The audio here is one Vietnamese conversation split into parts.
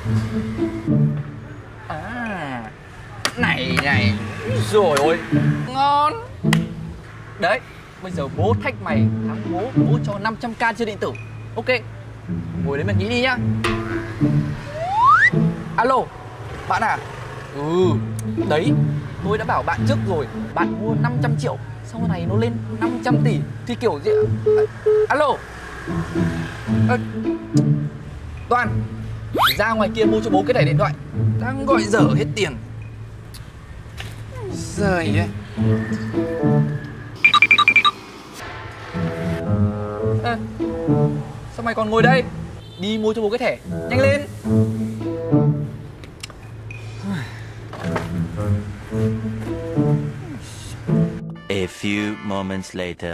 À, này này, rồi ôi, ngon. Đấy, bây giờ bố thách mày thắng bố cho 500k chơi điện tử. Ok, ngồi đấy mà nghĩ đi nhá. Alo, bạn à? Đấy, tôi đã bảo bạn trước rồi. Bạn mua 500 triệu, sau này nó lên 500 tỷ thì kiểu gì? Alo. Toàn, ra ngoài kia mua cho bố cái thẻ điện thoại. Đang gọi dở hết tiền. Giời ơi. Sao mày còn ngồi đây? Đi mua cho bố cái thẻ, nhanh lên. A few moments later.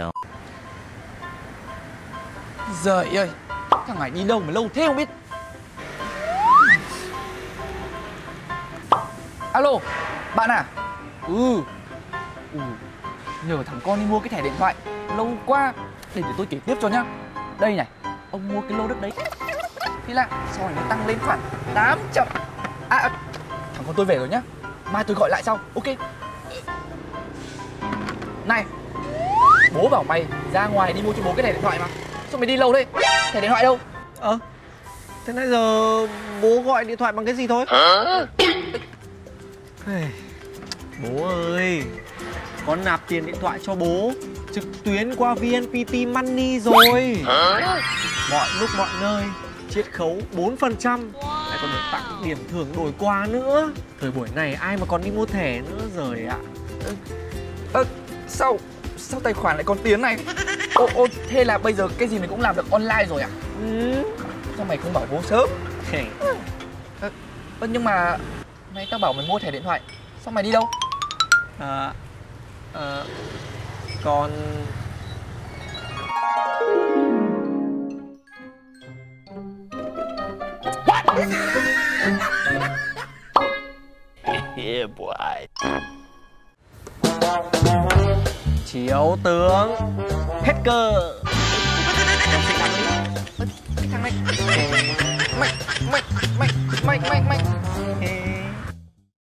Giời ơi, thằng này đi đâu mà lâu thế không biết. Alo, bạn à? Nhờ thằng con đi mua cái thẻ điện thoại. Lâu quá. Để tôi kể tiếp cho nhá. Đây này, ông mua cái lô đất đấy. Thế là sau này nó tăng lên khoảng 800. Thằng con tôi về rồi nhá. Mai tôi gọi lại sau, ok. Này, bố bảo mày ra ngoài đi mua cho bố cái thẻ điện thoại mà. Sao mày đi lâu thế? Thẻ điện thoại đâu? Thế nãy giờ bố gọi điện thoại bằng cái gì thôi? Bố ơi, con nạp tiền điện thoại cho bố trực tuyến qua VNPT Money rồi. Mọi lúc mọi nơi, chiết khấu 4%, lại còn được tặng điểm thưởng đổi quà nữa. Thời buổi này ai mà còn đi mua thẻ nữa rồi ạ. Sao tài khoản lại còn tiền này? Thế là bây giờ cái gì mày cũng làm được online rồi à? Sao mày không bảo bố sớm? Nhưng mà nãy tao bảo mày mua thẻ điện thoại, sao mày đi đâu? Con... Yeah boy. Chiếu tướng hết cơ. Cái thằng này mày